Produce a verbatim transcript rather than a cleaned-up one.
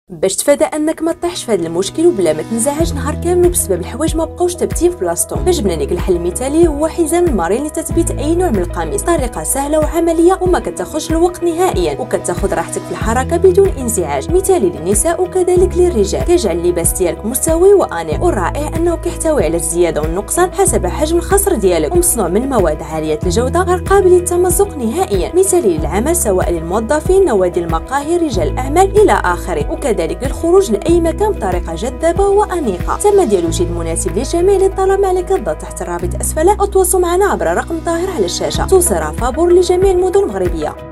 باش تفادى انك ما تطيحش في هذا المشكل وبلا ما تنزعج نهار كامل بسبب الحوايج ما بقاوش ثابتين في بلاصتهم، فجبنا لك الحل المثالي هو حزام المارين لتثبيت اي نوع من القميص. طريقه سهله وعمليه وما كتاخذش الوقت نهائيا، وكتاخذ راحتك في الحركه بدون انزعاج، مثالي للنساء وكذلك للرجال. كيجعل اللباس ديالك مستوي وانيق، والرائع انه كيحتوي على الزياده والنقصان حسب حجم الخصر ديالك، ومصنوع من مواد عاليه الجوده غير قابل للتمزق نهائيا، مثالي للعمل سواء للموظفين، نوادي المقاهي، رجال الاعمال الى اخره، وكذلك للخروج لاي مكان بطريقه جذابه وانيقه. الثمن ديالو جد مناسب للجميع. للطلب عليك الضغط تحت الرابط اسفل او تواصلوا معنا عبر رقم ظاهر على الشاشه. توصيل فابور لجميع المدن المغربيه.